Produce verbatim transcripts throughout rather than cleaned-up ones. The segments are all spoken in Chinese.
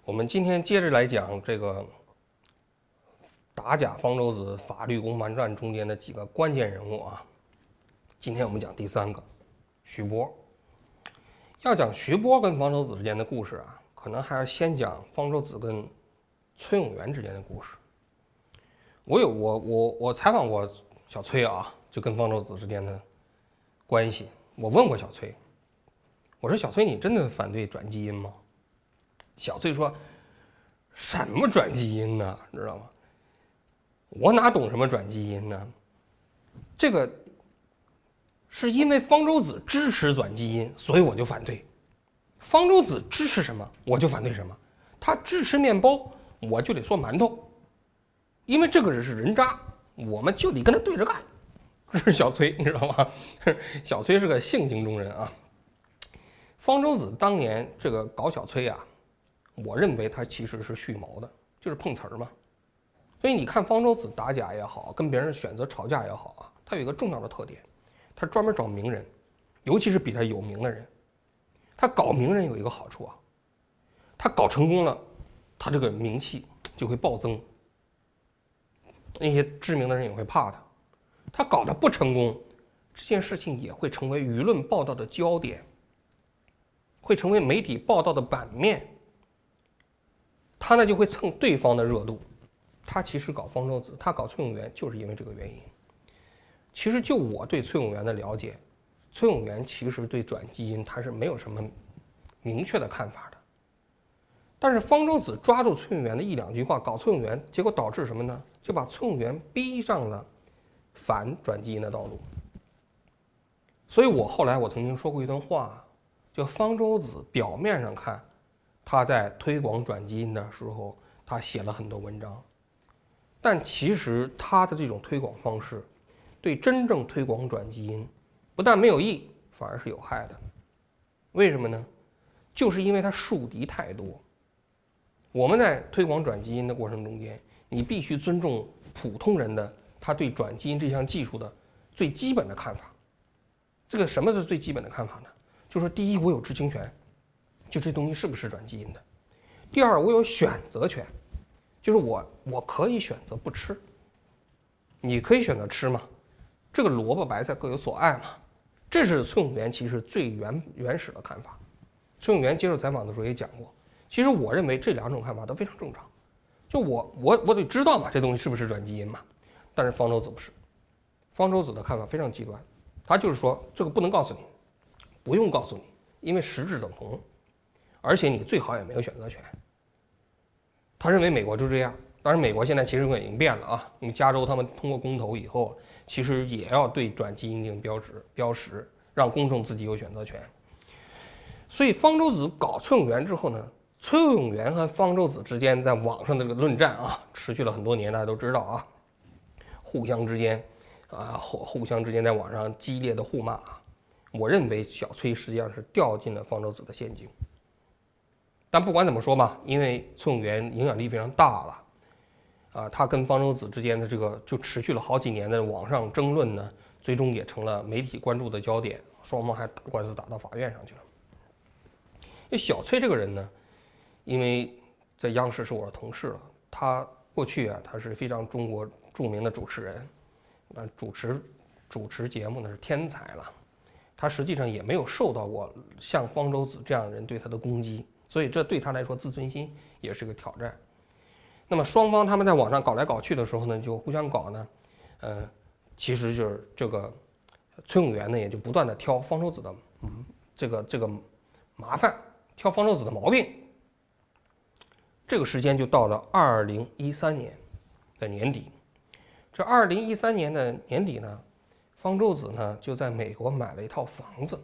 我们今天接着来讲这个打假方舟子法律攻防战中间的几个关键人物啊。今天我们讲第三个，徐波。要讲徐波跟方舟子之间的故事啊，可能还是先讲方舟子跟崔永元之间的故事。我有我我我采访过小崔啊，就跟方舟子之间的关系。我问过小崔，我说小崔，你真的反对转基因吗？小崔说：“什么转基因呢？知道吗？我哪懂什么转基因呢？这个是因为方舟子支持转基因，所以我就反对。方舟子支持什么，我就反对什么。他支持面包，我就得说馒头，因为这个人是人渣，我们就得跟他对着干。”这是小崔，你知道吗？小崔是个性情中人啊。方舟子当年这个搞小崔啊，我认为他其实是蓄谋的，就是碰瓷儿嘛。所以你看方舟子打假也好，跟别人选择吵架也好啊，他有一个重要的特点，他专门找名人，尤其是比他有名的人。他搞名人有一个好处啊，他搞成功了，他这个名气就会暴增，那些知名的人也会怕他。他搞得不成功，这件事情也会成为舆论报道的焦点，会成为媒体报道的版面。他呢就会蹭对方的热度。他其实搞方舟子，他搞崔永元就是因为这个原因。其实就我对崔永元的了解，崔永元其实对转基因他是没有什么明确的看法的。但是方舟子抓住崔永元的一两句话搞崔永元，结果导致什么呢？就把崔永元逼上了反转基因的道路。所以我后来我曾经说过一段话，就方舟子表面上看他在推广转基因的时候，他写了很多文章，但其实他的这种推广方式对真正推广转基因不但没有益，反而是有害的。为什么呢？就是因为他树敌太多。我们在推广转基因的过程中间，你必须尊重普通人的他对转基因这项技术的最基本的看法。这个什么是最基本的看法呢？就是说，第一，我有知情权，就这东西是不是转基因的；第二，我有选择权，就是我我可以选择不吃，你可以选择吃嘛，这个萝卜白菜各有所爱嘛。这是崔永元其实最原原始的看法。崔永元接受采访的时候也讲过，其实我认为这两种看法都非常正常。就我我我得知道嘛，这东西是不是转基因嘛？但是方舟子不是，方舟子的看法非常极端，他就是说这个不能告诉你，不用告诉你，因为实质等同，而且你最好也没有选择权。他认为美国就这样，当然美国现在其实已经变了啊，因为加州他们通过公投以后，其实也要对转基因进行标识标识，让公众自己有选择权。所以方舟子搞崔永元之后呢，崔永元和方舟子之间在网上的这个论战啊，持续了很多年，大家都知道啊，互相之间啊互互相之间在网上激烈的互骂啊。我认为小崔实际上是掉进了方舟子的陷阱。但不管怎么说吧，因为崔永元影响力非常大了，啊，他跟方舟子之间的这个就持续了好几年的网上争论呢，最终也成了媒体关注的焦点，双方还打官司打到法院上去了。因为小崔这个人呢，因为在央视是我的同事了，他过去啊，他是非常中国著名的主持人，那主持主持节目呢是天才了，他实际上也没有受到过像方舟子这样的人对他的攻击。所以这对他来说自尊心也是个挑战。那么双方他们在网上搞来搞去的时候呢，就互相搞呢，呃，其实就是这个崔永元呢也就不断的挑方舟子的嗯这个这个麻烦，挑方舟子的毛病。这个时间就到了二零一三年的年底。这二零一三年的年底呢，方舟子呢就在美国买了一套房子，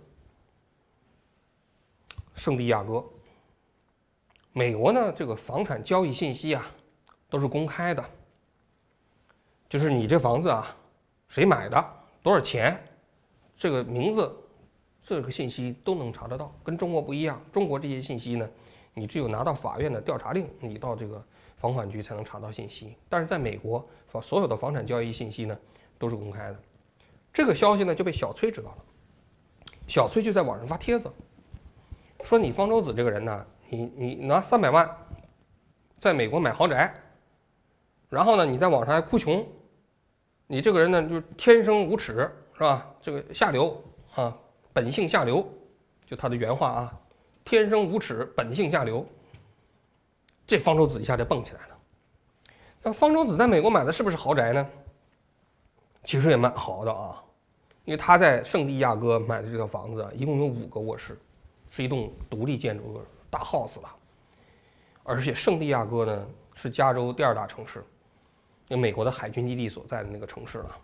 圣地亚哥。美国呢，这个房产交易信息啊，都是公开的，就是你这房子啊，谁买的，多少钱，这个名字，这个信息都能查得到，跟中国不一样。中国这些信息呢，你只有拿到法院的调查令，你到这个房管局才能查到信息。但是在美国，所有的房产交易信息呢，都是公开的。这个消息呢，就被小崔知道了，小崔就在网上发帖子，说你方舟子这个人呢，你你拿三百万在美国买豪宅，然后呢，你在网上还哭穷，你这个人呢，就是天生无耻，是吧？这个下流啊，本性下流，就他的原话啊，天生无耻，本性下流。这方舟子一下就蹦起来了。那方舟子在美国买的是不是豪宅呢？其实也蛮豪的啊，因为他在圣地亚哥买的这套房子一共有五个卧室，是一栋独立建筑大 house 了。而且圣地亚哥呢是加州第二大城市，有美国的海军基地所在的那个城市了。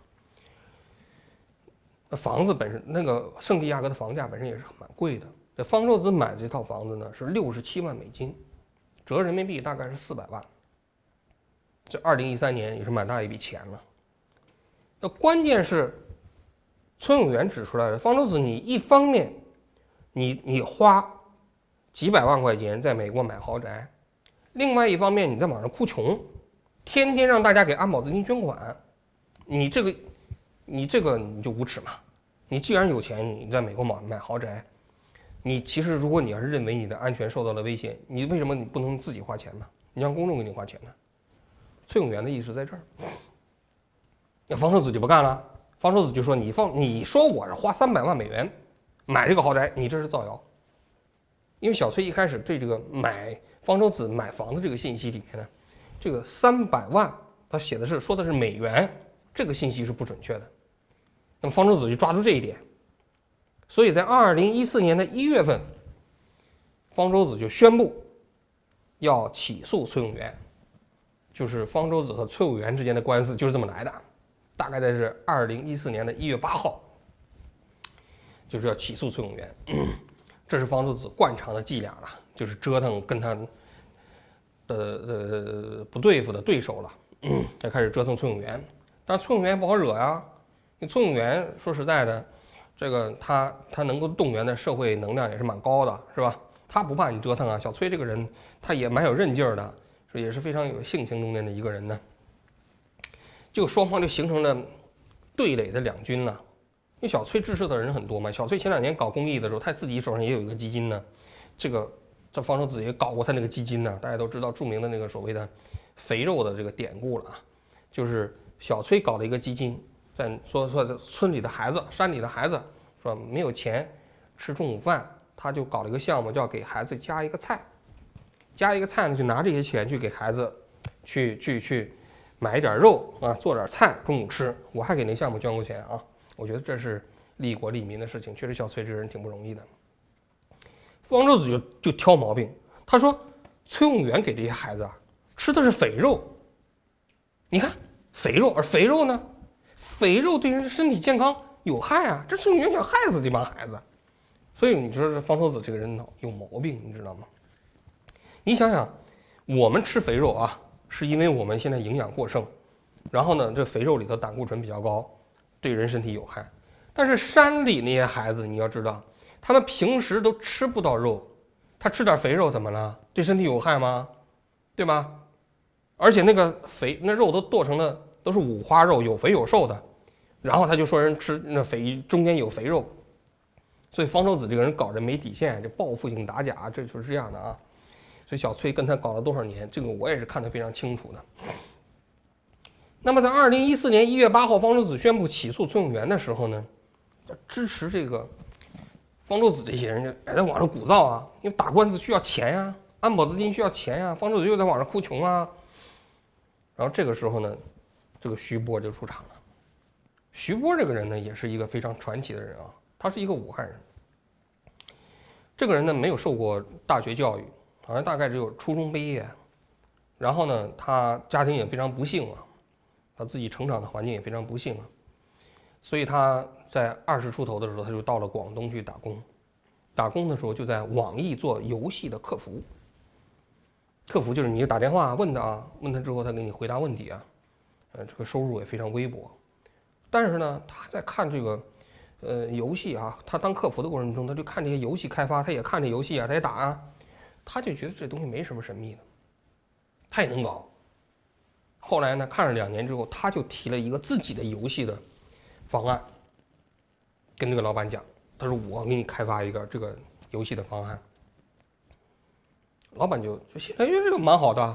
那房子本身，那个圣地亚哥的房价本身也是蛮贵的。这方舟子买的这套房子呢是六十七万美金，折人民币大概是四百万。这二零一三年也是蛮大一笔钱了。那关键是，崔永元指出来的，方舟子你一方面，你你花几百万块钱在美国买豪宅，另外一方面你在网上哭穷，天天让大家给安保资金捐款，你这个你这个你就无耻嘛！你既然有钱，你在美国买买豪宅，你其实如果你要是认为你的安全受到了威胁，你为什么你不能自己花钱呢？你让公众给你花钱呢？崔永元的意思在这儿。那方舟子就不干了，方舟子就说：“你放，你说我是花三百万美元买这个豪宅，你这是造谣。”因为小崔一开始对这个买方舟子买房的这个信息里面呢，这个三百万他写的是说的是美元，这个信息是不准确的。那么方舟子就抓住这一点，所以在二零一四年的一月份，方舟子就宣布要起诉崔永元，就是方舟子和崔永元之间的官司就是这么来的。大概在是二零一四年的一月八号，就是要起诉崔永元，这是方舟子惯常的伎俩了，就是折腾跟他的呃不对付的对手了，才开始折腾崔永元。但是崔永元不好惹呀，因为崔永元说实在的，这个他他能够动员的社会能量也是蛮高的，是吧？他不怕你折腾啊。小崔这个人他也蛮有韧劲儿的，也是非常有性情中间的一个人呢。就双方就形成了对垒的两军了，因为小崔支持的人很多嘛。小崔前两年搞公益的时候，他自己手上也有一个基金呢。这个这方舟子也搞过他那个基金呢，大家都知道著名的那个所谓的“肥肉”的这个典故了啊，就是小崔搞了一个基金，在说说村里的孩子、山里的孩子说没有钱吃中午饭，他就搞了一个项目，叫给孩子加一个菜，加一个菜呢，就拿这些钱去给孩子去去去。买一点肉啊，做点菜，中午吃。我还给那项目捐过钱啊，我觉得这是利国利民的事情。确实，小崔这个人挺不容易的。方舟子就就挑毛病，他说崔永元给这些孩子啊吃的是肥肉，你看肥肉，而肥肉呢，肥肉对人身体健康有害啊，这崔永元想害死这帮孩子。所以你说这方舟子这个人脑有毛病，你知道吗？你想想，我们吃肥肉啊。是因为我们现在营养过剩，然后呢，这肥肉里头胆固醇比较高，对人身体有害。但是山里那些孩子，你要知道，他们平时都吃不到肉，他吃点肥肉怎么了？对身体有害吗？对吧？而且那个肥那肉都剁成了都是五花肉，有肥有瘦的，然后他就说人吃那肥中间有肥肉，所以方舟子这个人搞着没底线，这报复性打假，这就是这样的啊。所以小崔跟他搞了多少年，这个我也是看得非常清楚的。那么在二零一四年一月八号，方舟子宣布起诉崔永元的时候呢，支持这个方舟子这些人就在网上鼓噪啊，因为打官司需要钱呀、啊，安保资金需要钱呀、啊，方舟子又在网上哭穷啊。然后这个时候呢，这个徐波就出场了。徐波这个人呢，也是一个非常传奇的人啊，他是一个武汉人。这个人呢，没有受过大学教育。好像大概只有初中毕业，然后呢，他家庭也非常不幸啊，他自己成长的环境也非常不幸啊，所以他在二十出头的时候，他就到了广东去打工，打工的时候就在网易做游戏的客服，客服就是你打电话问他啊，问他之后他给你回答问题啊，呃，这个收入也非常微薄，但是呢，他在看这个呃游戏啊，他当客服的过程中，他就看这些游戏开发，他也看这游戏啊，他也打啊。他就觉得这东西没什么神秘的，他也能搞。后来呢，看了两年之后，他就提了一个自己的游戏的方案，跟这个老板讲，他说我给你开发一个这个游戏的方案。老板就就现在觉得这个蛮好的，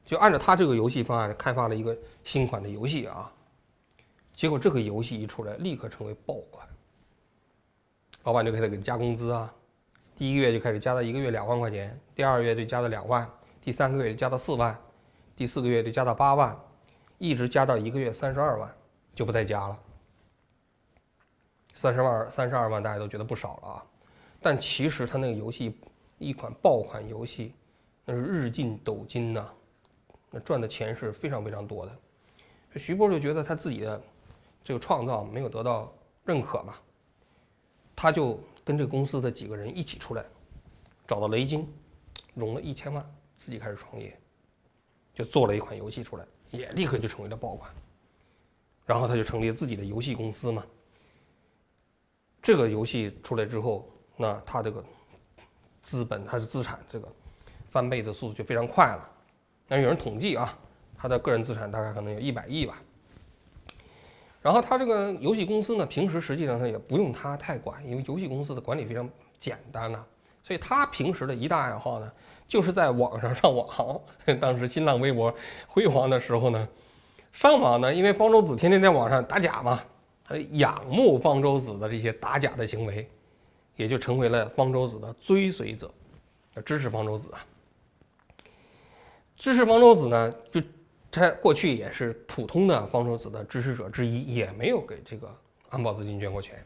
就按照他这个游戏方案开发了一个新款的游戏啊。结果这个游戏一出来，立刻成为爆款。老板就给他给加工资啊，第一个月就开始加到一个月两万块钱，第二个月就加到两万，第三个月就加到四万，第四个月就加到八万，一直加到一个月三十二万，就不再加了。三十万、三十二万大家都觉得不少了啊，但其实他那个游戏一款爆款游戏，那是日进斗金呐、啊，那赚的钱是非常非常多的。徐波就觉得他自己的这个创造没有得到认可嘛，他就跟这个公司的几个人一起出来，找到雷军，融了一千万，自己开始创业，就做了一款游戏出来，也立刻就成为了爆款。然后他就成立了自己的游戏公司嘛。这个游戏出来之后，那他这个资本，他的资产这个翻倍的速度就非常快了。那有人统计啊，他的个人资产大概可能有一百亿吧。然后他这个游戏公司呢，平时实际上他也不用他太管，因为游戏公司的管理非常简单呐、啊，所以他平时的一大爱好呢，就是在网上上网。当时新浪微博辉煌的时候呢，上网呢，因为方舟子天天在网上打假嘛，他仰慕方舟子的这些打假的行为，也就成为了方舟子的追随者，支持方舟子啊。支持方舟子呢，就他过去也是普通的方舟子的支持者之一，也没有给这个安保资金捐过钱。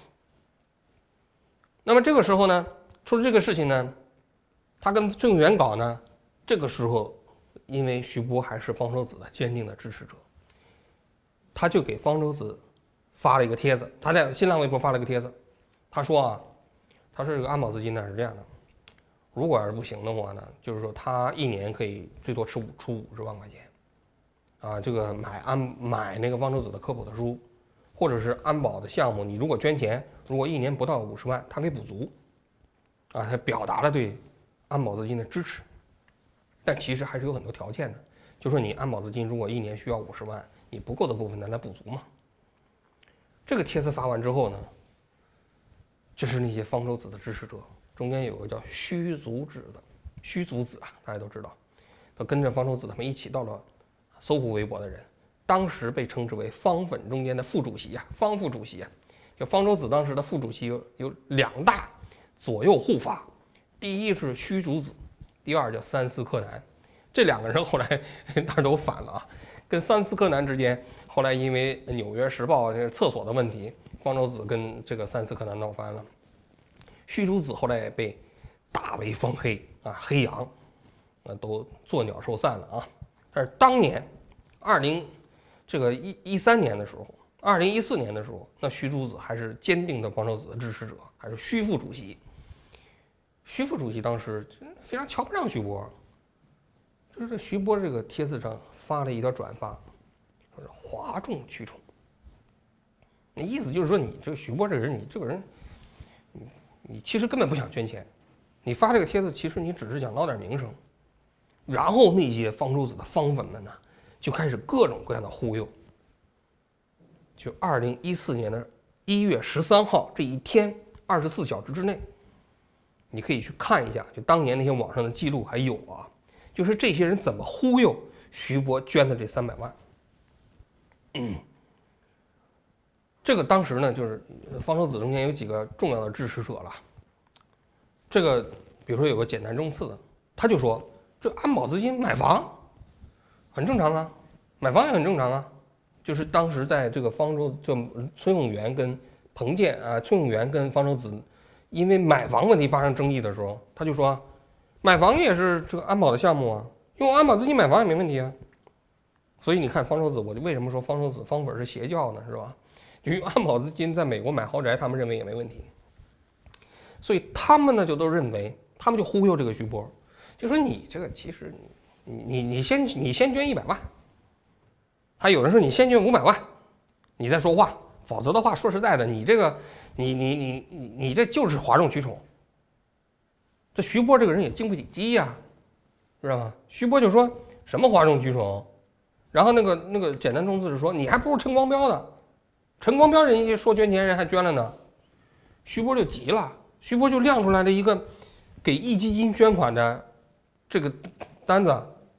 那么这个时候呢，出了这个事情呢，他跟崔永元搞呢，这个时候因为徐波还是方舟子的坚定的支持者，他就给方舟子发了一个帖子，他在新浪微博发了一个帖子，他说啊，他说这个安保资金呢是这样的，如果要是不行的话呢，就是说他一年可以最多出出五十万块钱，啊，这个买安买那个方舟子的科普的书，或者是安保的项目，你如果捐钱，如果一年不到五十万，他可以补足，啊，他表达了对安保资金的支持，但其实还是有很多条件的，就说你安保资金如果一年需要五十万，你不够的部分咱来补足嘛。这个帖子发完之后呢，就是那些方舟子的支持者，中间有个叫虚竹子的虚竹子啊，大家都知道，他跟着方舟子他们一起到了搜狐微博的人，当时被称之为方粉中间的副主席啊，方副主席啊，就方舟子当时的副主席有有两大左右护法，第一是虚竹子，第二叫三司柯南，这两个人后来当然都反了啊。跟三司柯南之间，后来因为《纽约时报》这个厕所的问题，方舟子跟这个三司柯南闹翻了，虚竹子后来也被大为封黑啊，黑羊，那都作鸟兽散了啊。但是当年二零这个一一三年的时候，二零一四年的时候，那徐竹子还是坚定的方舟子的支持者，还是徐副主席。徐副主席当时非常瞧不上徐波，就是在徐波这个帖子上发了一条转发，说是哗众取宠。那意思就是说，你这个徐波这个人，你这个人，你你其实根本不想捐钱，你发这个帖子，其实你只是想捞点名声。然后那些方舟子的方粉们呢，就开始各种各样的忽悠。就二零一四年的一月十三号这一天，二十四小时之内，你可以去看一下，就当年那些网上的记录还有啊，就是这些人怎么忽悠徐波捐的这三百万。嗯，这个当时呢，就是方舟子中间有几个重要的支持者了。这个比如说有个简单中次的，他就说这安保资金买房很正常啊，买房也很正常啊。就是当时在这个方舟，就崔永元跟彭建啊，崔永元跟方舟子因为买房问题发生争议的时候，他就说买房也是这个安保的项目啊，用安保资金买房也没问题啊。所以你看方舟子，我就为什么说方舟子方粉是邪教呢？是吧？就用安保资金在美国买豪宅，他们认为也没问题。所以他们呢就都认为，他们就忽悠这个徐波，就说你这个其实你你你先你先捐一百万，还有人说你先捐五百万，你再说话，否则的话说实在的，你这个你你你你你这就是哗众取宠。这徐波这个人也经不起激呀、啊，知道吗？徐波就说什么哗众取宠，然后那个那个简单中字是说你还不如陈光标呢，陈光标人家说捐钱人还捐了呢，徐波就急了，徐波就亮出来了一个给壹基金捐款的这个单子，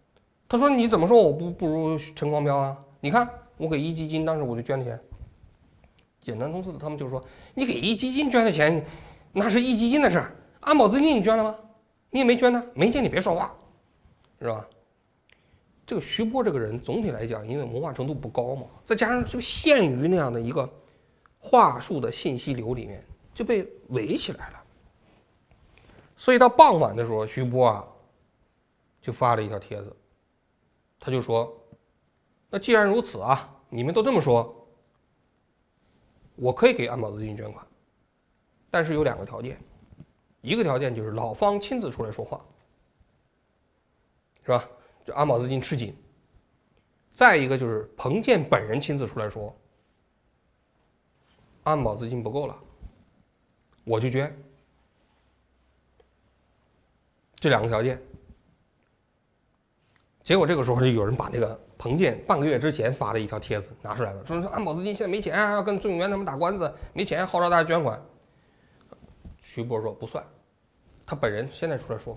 他说你怎么说我不不如陈光标啊？你看我给一基金当时我就捐的钱。简单通俗的，他们就说你给一基金捐的钱，那是一基金的事儿。安保资金你捐了吗？你也没捐呢，没见你别说话，是吧？这个徐波这个人总体来讲，因为文化程度不高嘛，再加上就陷于那样的一个话术的信息流里面，就被围起来了。所以到傍晚的时候，徐波啊就发了一条帖子，他就说：“那既然如此啊，你们都这么说。”我可以给安保资金捐款，但是有两个条件，一个条件就是老方亲自出来说话，是吧？这安保资金吃紧。再一个就是彭建本人亲自出来说，安保资金不够了，我就捐。这两个条件。结果这个时候就有人把那个彭建半个月之前发的一条帖子拿出来了，说安保资金现在没钱啊，要跟郑永元他们打官司，没钱，号召大家捐款。徐波说不算，他本人现在出来说。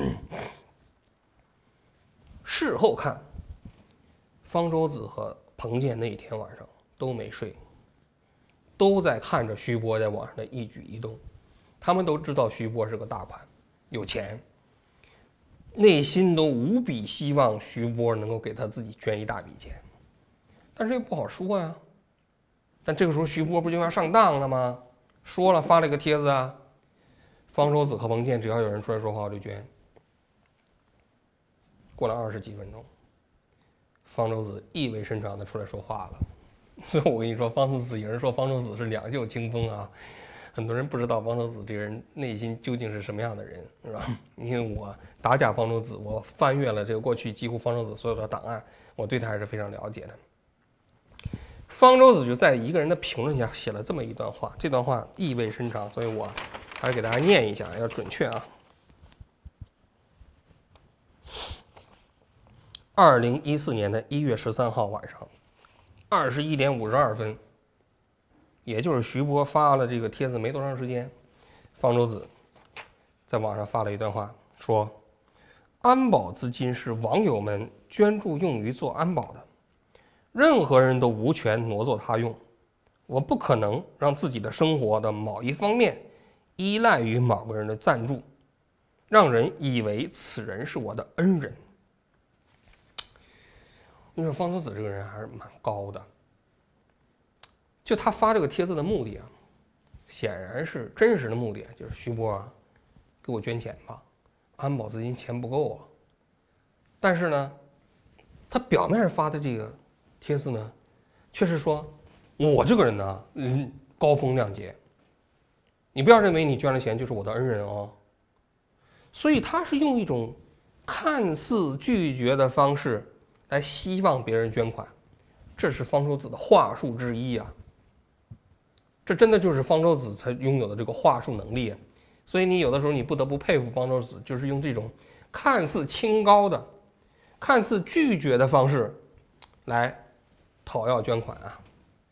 事后看，方舟子和彭建那一天晚上都没睡，都在看着徐波在网上的一举一动，他们都知道徐波是个大款，有钱。内心都无比希望徐波能够给他自己捐一大笔钱，但是又不好说呀。但这个时候徐波不就要上当了吗？说了发了一个帖子啊，方舟子和彭建只要有人出来说话我就捐。过了二十几分钟，方舟子意味深长的出来说话了。所以我跟你说，方舟子有人说方舟子是两袖清风啊。很多人不知道方舟子这个人内心究竟是什么样的人，是吧？因为我打假方舟子，我翻阅了这个过去几乎方舟子所有的档案，我对他还是非常了解的。方舟子就在一个人的评论下写了这么一段话，这段话意味深长，所以我还是给大家念一下，要准确啊。二零一四年的一月十三号晚上，二十一点五十二分。也就是徐波发了这个帖子没多长时间，方舟子在网上发了一段话，说：“安保资金是网友们捐助用于做安保的，任何人都无权挪作他用。我不可能让自己的生活的某一方面依赖于某个人的赞助，让人以为此人是我的恩人。”你说方舟子这个人还是蛮高的。就他发这个帖子的目的啊，显然是真实的目的，就是徐波啊，给我捐钱吧，安保资金钱不够啊。但是呢，他表面上发的这个帖子呢，却是说我这个人呢，嗯，高风亮节，你不要认为你捐了钱就是我的恩人哦。所以他是用一种看似拒绝的方式来希望别人捐款，这是方舟子的话术之一啊。这真的就是方舟子才拥有的这个话术能力，所以你有的时候你不得不佩服方舟子，就是用这种看似清高的、看似拒绝的方式来讨要捐款啊。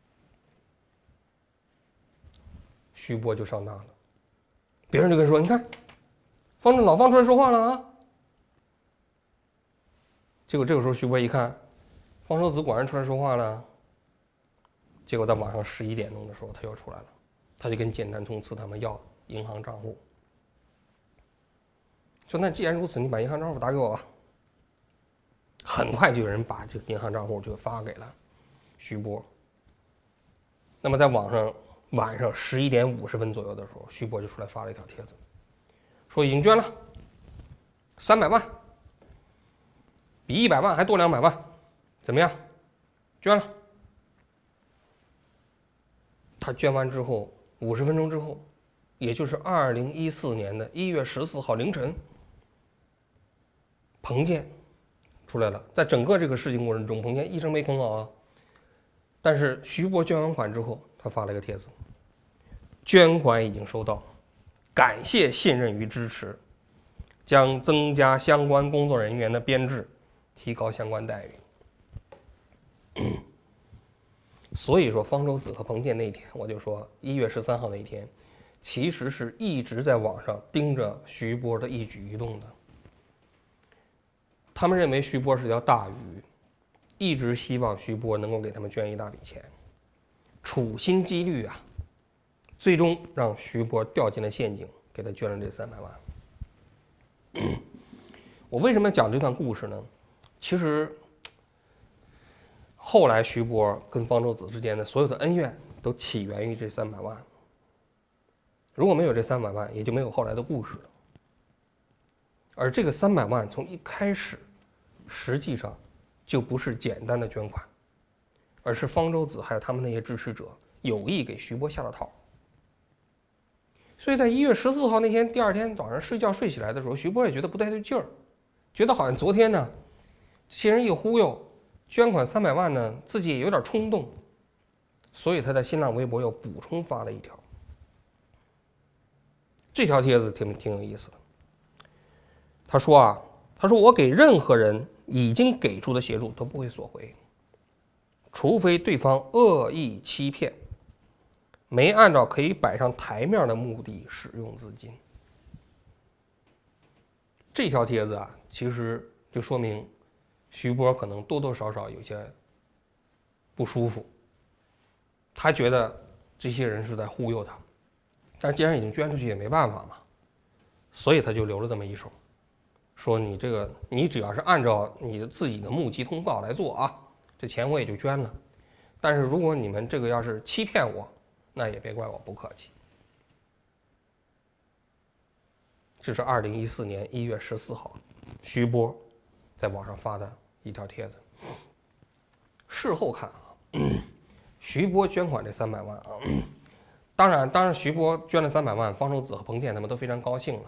徐波就上当了，别人就跟说：“你看，方舟老方出来说话了啊。”结果这个时候徐波一看，方舟子果然出来说话了。结果到晚上十一点钟的时候，他又出来了，他就跟简单通赐他们要银行账户，说：“那既然如此，你把银行账户打给我吧。”很快就有人把这个银行账户就发给了徐波。那么在网上晚上十一点五十分左右的时候，徐波就出来发了一条帖子，说已经捐了三百万，比一百万还多两百万，怎么样？捐了。他捐完之后，五十分钟之后，也就是二零一四年的一月十四号凌晨，彭建出来了。在整个这个事情过程中，彭建一声没吭啊。但是徐波捐完款之后，他发了一个帖子：捐款已经收到，感谢信任与支持，将增加相关工作人员的编制，提高相关待遇。所以说，方舟子和彭建那一天，我就说一月十三号那一天，其实是一直在网上盯着徐波的一举一动的。 他们认为徐波是条大鱼，一直希望徐波能够给他们捐一大笔钱，处心积虑啊，最终让徐波掉进了陷阱，给他捐了这三百万。我为什么讲这段故事呢？其实后来徐波跟方舟子之间的所有的恩怨都起源于这三百万。如果没有这三百万，也就没有后来的故事了。而这个三百万从一开始，实际上就不是简单的捐款，而是方舟子还有他们那些支持者有意给徐波下了套。所以在一月十四号那天，第二天早上睡觉睡起来的时候，徐波也觉得不太对劲儿，觉得好像昨天呢，这些人一忽悠，捐款三百万呢，自己也有点冲动，所以他在新浪微博又补充发了一条。这条帖子挺挺有意思的。他说啊，他说我给任何人已经给出的协助都不会索回，除非对方恶意欺骗，没按照可以摆上台面的目的使用资金。这条帖子啊，其实就说明徐波可能多多少少有些不舒服，他觉得这些人是在忽悠他，但既然已经捐出去也没办法嘛，所以他就留了这么一手，说你这个你只要是按照你自己的募集通告来做啊，这钱我也就捐了。但是如果你们这个要是欺骗我，那也别怪我不客气。这是二零一四年一月十四号，徐波在网上发的一条帖子。事后看啊，徐波捐款这三百万啊，当然，当然，徐波捐了三百万，方舟子和彭健他们都非常高兴了。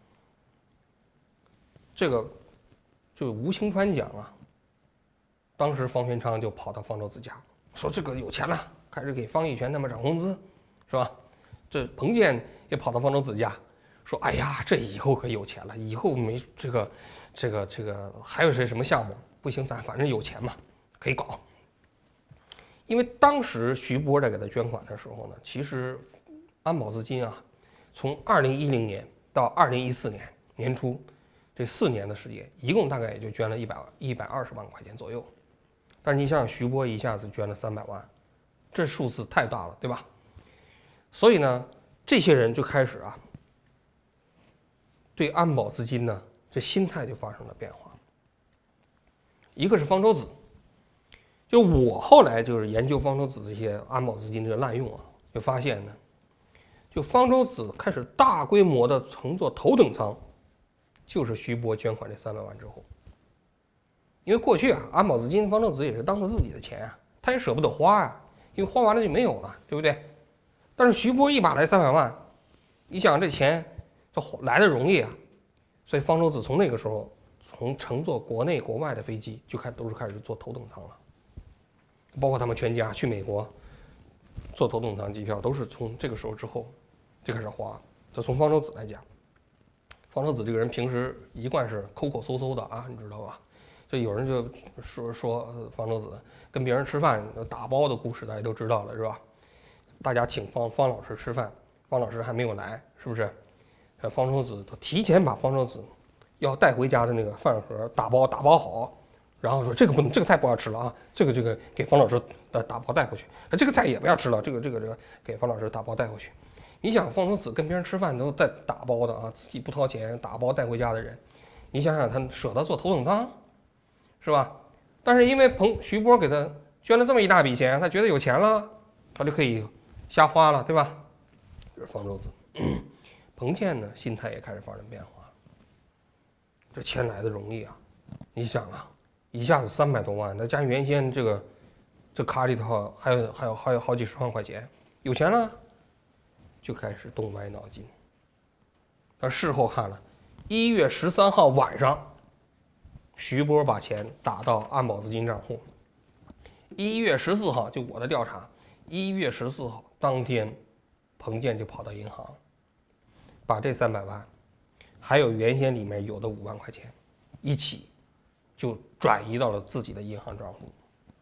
这个就无心川讲啊，当时方玄昌就跑到方舟子家，说这个有钱了，开始给方逸泉他们涨工资，是吧？这彭健也跑到方舟子家，说：“哎呀，这以后可有钱了，以后没这个，这个这个还有谁什么项目？不行，咱反正有钱嘛，可以搞。”因为当时徐波在给他捐款的时候呢，其实安保资金啊，从二零一零年到二零一四年年初。这四年的时间，一共大概也就捐了一百一百二十万块钱左右。但是你想想，徐波一下子捐了三百万，这数字太大了，对吧？所以呢，这些人就开始啊，对安保资金呢，这心态就发生了变化。一个是方舟子，就我后来就是研究方舟子这些安保资金这个滥用啊，就发现呢，就方舟子开始大规模的乘坐头等舱。就是徐波捐款这三百万之后，因为过去啊，安保资金方舟子也是当做自己的钱啊，他也舍不得花呀、啊，因为花完了就没有了，对不对？但是徐波一把来三百万，你想这钱就来的容易啊，所以方舟子从那个时候，从乘坐国内国外的飞机就开都是开始坐头等舱了，包括他们全家去美国坐头等舱机票，都是从这个时候之后就开始花。这从方舟子来讲。方舟子这个人平时一贯是抠抠搜搜的啊，你知道吧？就有人就说说方舟子跟别人吃饭打包的故事，大家都知道了，是吧？大家请方方老师吃饭，方老师还没有来，是不是？方舟子都提前把方舟子要带回家的那个饭盒打包打包好，然后说这个不能，这个菜不要吃了啊，这个这个给方老师的打包带回去，这个菜也不要吃了，这个这个这个给方老师打包带回去。你想方舟子跟别人吃饭都带打包的啊，自己不掏钱打包带回家的人，你想想他舍得坐头等舱，是吧？但是因为彭徐波给他捐了这么一大笔钱，他觉得有钱了，他就可以瞎花了，对吧？这是方舟子。彭健呢，心态也开始发生变化。这钱来的容易啊，你想啊，一下子三百多万，再加原先这个这卡里头还有还有还有好几十万块钱，有钱了。就开始动歪脑筋。但事后看了，一月十三号晚上，徐波把钱打到安保资金账户。一月十四号，就我的调查，一月十四号当天，彭健就跑到银行，把这三百万，还有原先里面有的五万块钱，一起就转移到了自己的银行账户。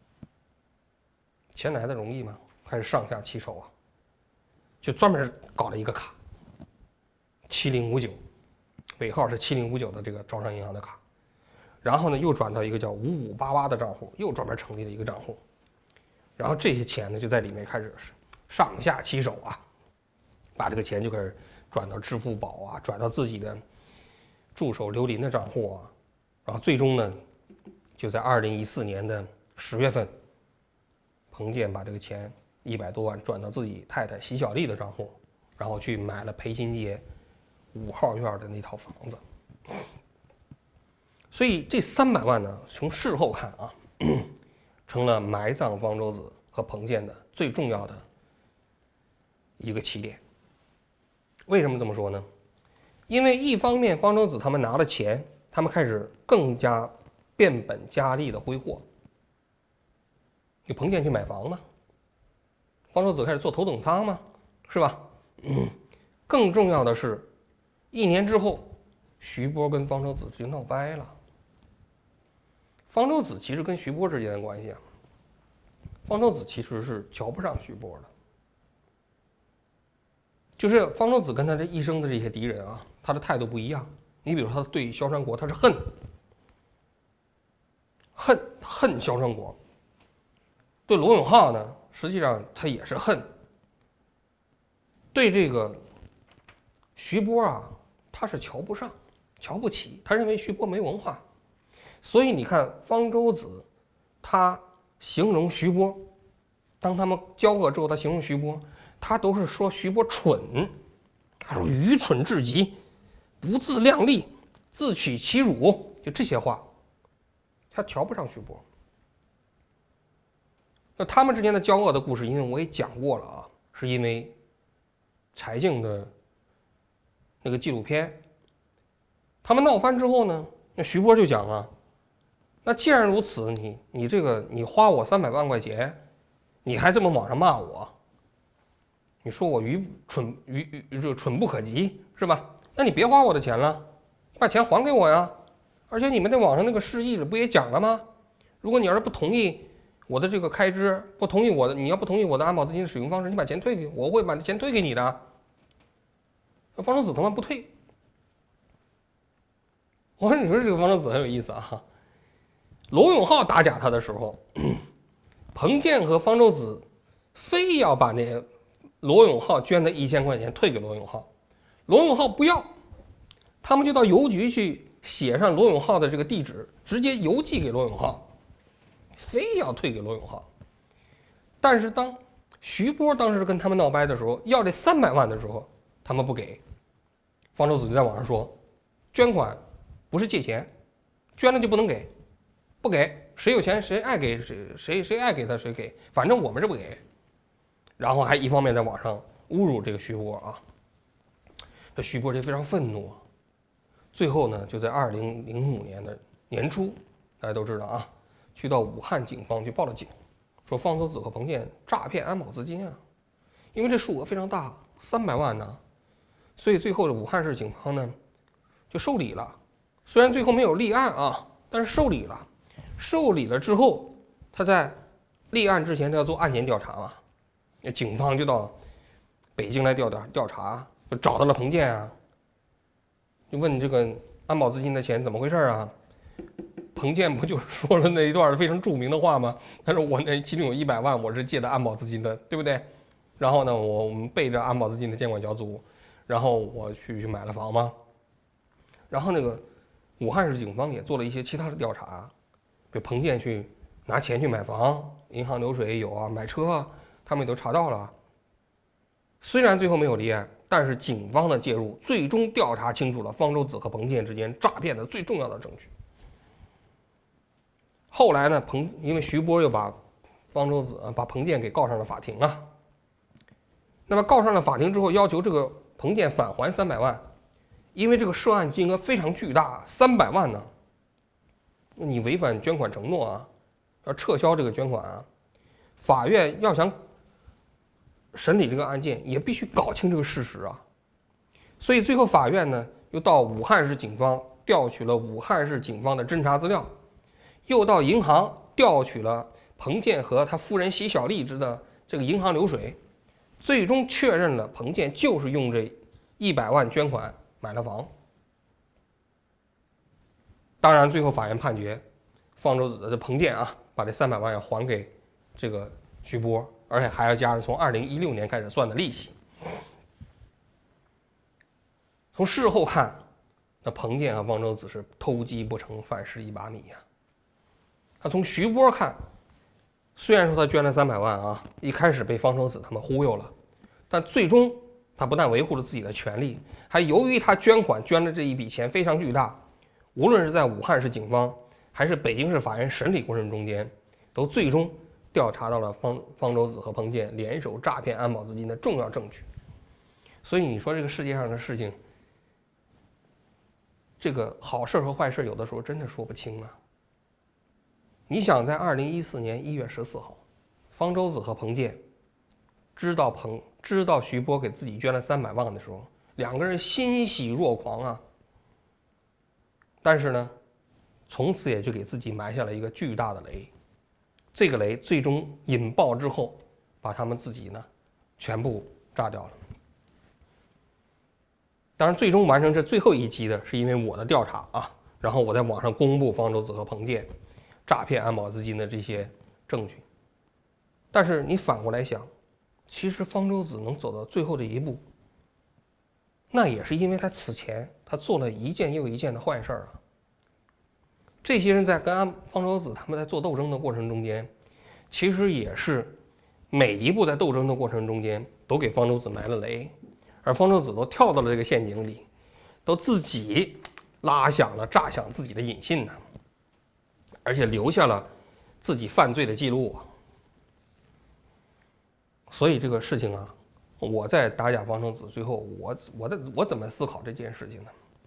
钱来的容易吗？还是上下其手啊？就专门搞了一个卡，七零五九，尾号是七零五九的这个招商银行的卡， 然后呢又转到一个叫五五八八的账户，又专门成立了一个账户。然后这些钱呢就在里面开始上下其手啊，把这个钱就开始转到支付宝啊，转到自己的助手刘林的账户啊，然后最终呢，就在二零一四年的十月份，彭建把这个钱一百多万转到自己太太席小丽的账户，然后去买了培新街五号院的那套房子。所以这三百万呢，从事后看啊，成了埋葬方舟子和彭建的最重要的一个起点。为什么这么说呢？因为一方面方舟子他们拿了钱，他们开始更加变本加厉的挥霍。有彭建去买房嘛，方舟子开始坐头等舱嘛，是吧？嗯。更重要的是，一年之后，徐波跟方舟子就闹掰了。方舟子其实跟徐波之间的关系啊，方舟子其实是瞧不上徐波的。就是方舟子跟他这一生的这些敌人啊，他的态度不一样。你比如他对萧山国，他是恨，恨恨萧山国。对罗永浩呢，实际上他也是恨。对这个徐波啊，他是瞧不上、瞧不起，他认为徐波没文化。所以你看方舟子，他形容徐波，当他们交恶之后，他形容徐波，他都是说徐波蠢，他说愚蠢至极，不自量力，自取其辱，就这些话，他瞧不上徐波。那他们之间的交恶的故事，因为我也讲过了啊，是因为柴静的那个纪录片，他们闹翻之后呢，那徐波就讲啊，那既然如此，你你这个你花我三百万块钱，你还这么网上骂我，你说我愚蠢愚愚这蠢不可及是吧？那你别花我的钱了，你把钱还给我呀！而且你们在网上那个示意里不也讲了吗？如果你要是不同意我的这个开支，不同意我的，你要不同意我的安保资金的使用方式，你把钱退给我，我会把钱退给你的。那方舟子他妈不退，我说你说这个方舟子很有意思啊。罗永浩打假他的时候，彭建和方舟子非要把那罗永浩捐的一千块钱退给罗永浩，罗永浩不要，他们就到邮局去写上罗永浩的这个地址，直接邮寄给罗永浩，非要退给罗永浩。但是当徐波当时跟他们闹掰的时候，要这三百万的时候，他们不给。方舟子就在网上说，捐款不是借钱，捐了就不能给。不给，谁有钱谁爱给谁谁谁爱给他谁给，反正我们是不给。然后还一方面在网上侮辱这个徐波啊，这徐波就非常愤怒啊。最后呢，就在二零零五年的年初，大家都知道啊，去到武汉警方去报了警，说方舟子和彭建诈骗安保资金啊，因为这数额非常大，三百万呢，所以最后的武汉市警方呢就受理了，虽然最后没有立案啊，但是受理了。受理了之后，他在立案之前他要做案前调查嘛，那警方就到北京来调调调查，就找到了彭建啊，就问这个安保资金的钱怎么回事啊？彭建不就说了那一段非常著名的话吗？他说我那其中有一百万我是借的安保资金的，对不对？然后呢，我我们背着安保资金的监管小组，然后我去去买了房嘛。然后那个武汉市警方也做了一些其他的调查。比如彭建去拿钱去买房，银行流水有啊，买车啊，他们也都查到了。虽然最后没有立案，但是警方的介入最终调查清楚了方舟子和彭建之间诈骗的最重要的证据。后来呢，彭因为徐波又把方舟子把彭建给告上了法庭啊。那么告上了法庭之后，要求这个彭建返还三百万，因为这个涉案金额非常巨大，三百万呢。你违反捐款承诺啊，要撤销这个捐款啊。法院要想审理这个案件，也必须搞清这个事实啊。所以最后法院呢，又到武汉市警方调取了武汉市警方的侦查资料，又到银行调取了彭建和他夫人席小丽之的这个银行流水，最终确认了彭建就是用这一百万捐款买了房。 当然，最后法院判决方舟子的这彭建啊，把这三百万要还给这个徐波，而且还要加上从二零一六年开始算的利息。从事后看，那彭建和方舟子是偷鸡不成反蚀一把米呀、啊。他从徐波看，虽然说他捐了三百万啊，一开始被方舟子他们忽悠了，但最终他不但维护了自己的权利，还由于他捐款捐的这一笔钱非常巨大，无论是在武汉市警方还是北京市法院审理过程中间，都最终调查到了方方舟子和彭建联手诈骗安保资金的重要证据。所以你说这个世界上的事情，这个好事和坏事有的时候真的说不清啊。你想，在二零一四年一月十四号，方舟子和彭建知道彭知道徐波给自己捐了三百万的时候，两个人欣喜若狂啊。但是呢，从此也就给自己埋下了一个巨大的雷。这个雷最终引爆之后，把他们自己呢全部炸掉了。当然，最终完成这最后一击的是因为我的调查啊，然后我在网上公布方舟子和彭建诈骗安保资金的这些证据。但是你反过来想，其实方舟子能走到最后这一步，那也是因为他此前他做了一件又一件的坏事啊。这些人在跟安方舟子他们在做斗争的过程中间，其实也是每一步在斗争的过程中间都给方舟子埋了雷，而方舟子都跳到了这个陷阱里，都自己拉响了炸响自己的引信呢，而且留下了自己犯罪的记录啊。所以这个事情啊，我在打假方舟子最后，我我的我怎么思考这件事情呢？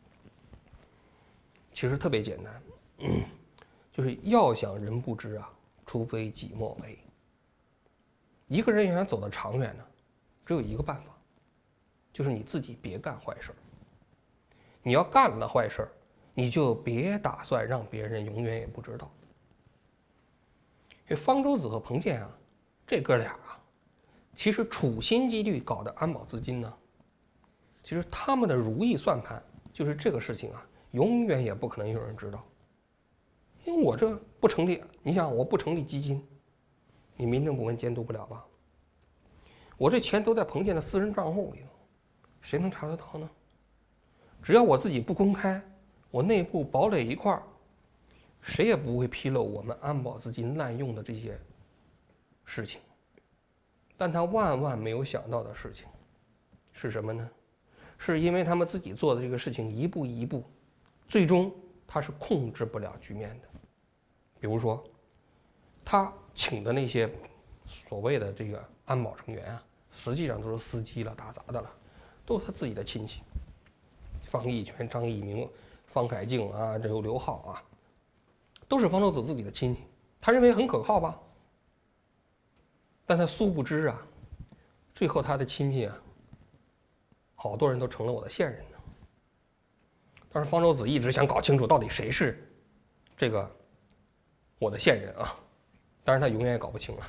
其实特别简单，嗯、就是要想人不知啊，除非己莫为。一个人想走得长远呢，只有一个办法，就是你自己别干坏事。你要干了坏事，你就别打算让别人永远也不知道。因为方舟子和彭建啊，这哥俩啊，其实处心积虑搞的安保资金呢，其实他们的如意算盘就是这个事情啊，永远也不可能有人知道。因为我这不成立，你想我不成立基金，你民政部门监督不了吧？我这钱都在彭建的私人账户里头，谁能查得到呢？只要我自己不公开，我内部堡垒一块儿，谁也不会披露我们安保资金滥用的这些事情。但他万万没有想到的事情是什么呢？是因为他们自己做的这个事情一步一步，最终他是控制不了局面的。比如说，他请的那些所谓的这个安保成员啊，实际上都是司机了、打杂的了，都是他自己的亲戚。方义全、张一鸣、方凯静啊，这有刘浩啊，都是方舟子自己的亲戚。他认为很可靠吧？但他殊不知啊，最后他的亲戚啊，好多人都成了我的线人呢。但是方舟子一直想搞清楚到底谁是这个我的线人啊，但是他永远也搞不清了。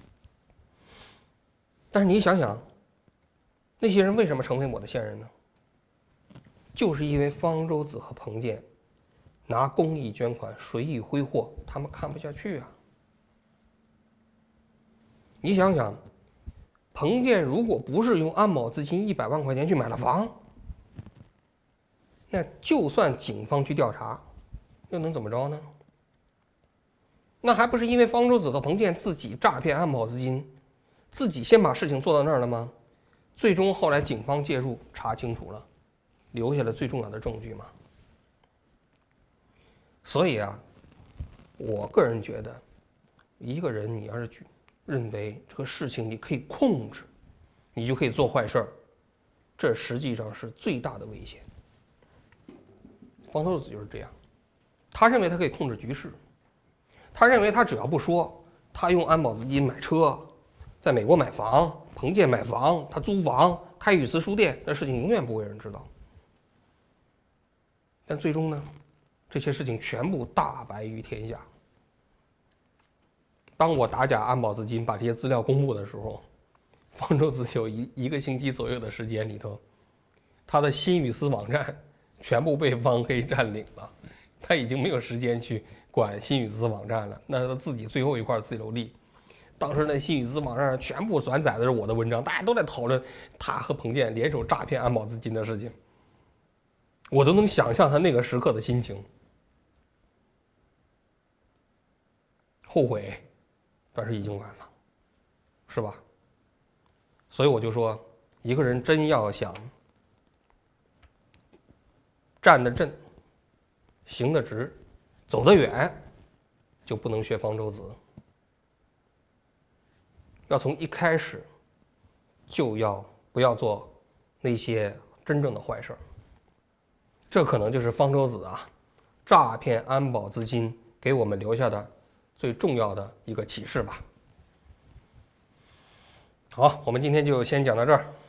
但是你想想，那些人为什么成为我的线人呢？就是因为方舟子和彭建拿公益捐款随意挥霍，他们看不下去啊。你想想，彭建如果不是用安保资金一百万块钱去买了房，那就算警方去调查，又能怎么着呢？那还不是因为方舟子和彭建自己诈骗安保资金，自己先把事情做到那儿了吗？最终后来警方介入查清楚了，留下了最重要的证据嘛。所以啊，我个人觉得，一个人你要是认为这个事情你可以控制，你就可以做坏事儿，这实际上是最大的危险。方舟子就是这样，他认为他可以控制局势，他认为他只要不说他用安保资金买车，在美国买房，彭建买房，他租房，开语词书店，那事情永远不会有人知道。但最终呢，这些事情全部大白于天下。当我打假安保资金把这些资料公布的时候，方舟子有一一个星期左右的时间里头，他的新语丝网站全部被汪黑占领了， 他已经没有时间去管新宇资网站了，那是他自己最后一块自留地。当时那新宇资网站上全部转载的是我的文章，大家都在讨论他和彭建联手诈骗安保资金的事情，我都能想象他那个时刻的心情，后悔，但是已经晚了，是吧？所以我就说，一个人真要想站得正、行得直、走得远，就不能学方舟子。要从一开始就要不要做那些真正的坏事儿。这可能就是方舟子啊诈骗安保资金给我们留下的最重要的一个启示吧。好，我们今天就先讲到这儿。